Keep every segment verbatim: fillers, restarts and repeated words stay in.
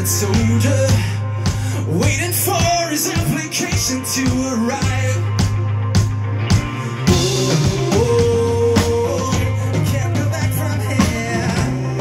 that's older, waiting for his application to arrive. Oh, oh, can't go back from here,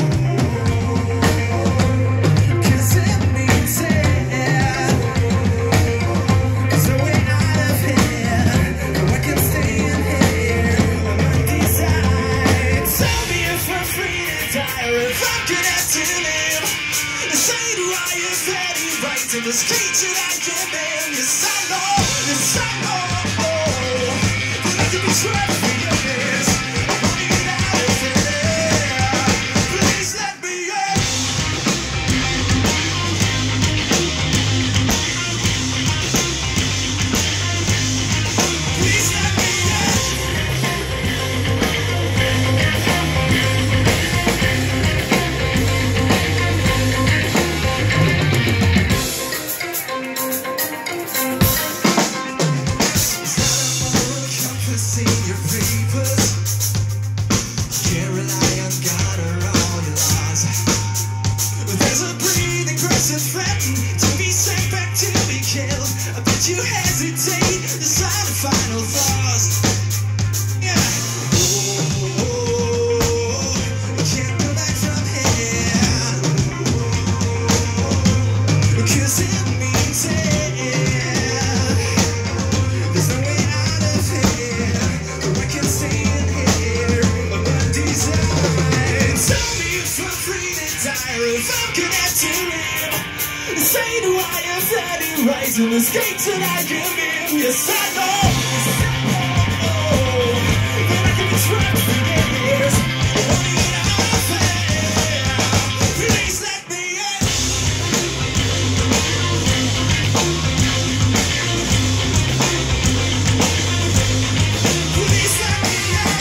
'cause it means it. There's no way out of here, no one can stay in here. I'm decide. Tell me if I'm free to die or if I'm gonna have to live. Say do I have any right to this creature I can name? Yes I know, yes I know, that I can be trapped for years. I wanna get out of here, please let me in. Please let me in. You hesitate, decide the final thoughts. Yeah. Oh, you can't go back from here, 'cause it means it. There's no way out of here, or I can stay in here, but desire. Tell me if I'm free to die, or if I'm gonna have to live. Say do I have any right to this gate that I give in? Yes I know, yes I know, that I can be trapped for years. I wanna get out of here, please let me in. Please let me in.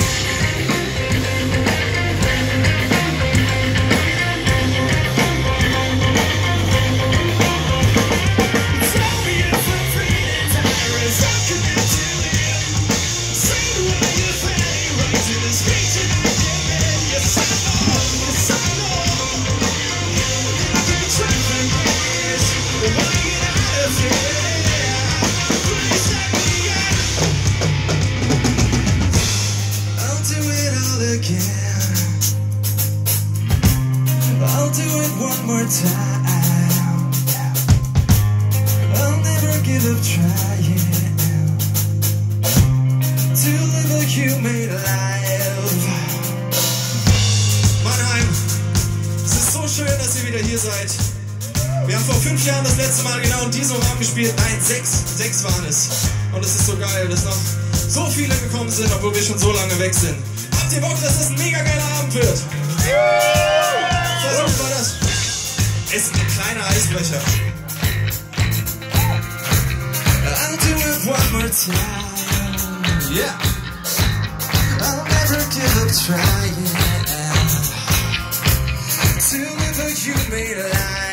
I'll do it one more time. I'll never give up trying to live a human life. Mannheim, es ist so schön, dass ihr wieder hier seid. Wir haben vor fünf Jahren das letzte Mal genau in diesem Raum gespielt. Nein, sechs. Sechs waren es. Und es ist so geil, dass noch so viele gekommen sind, obwohl wir schon so lange weg sind. Habt ihr Bock, dass das ein mega geiler Abend wird? Versucht mal das. Es ist ein kleiner Eisbrecher. I'll do it one more time. Yeah. I'll never give up trying to live a human life.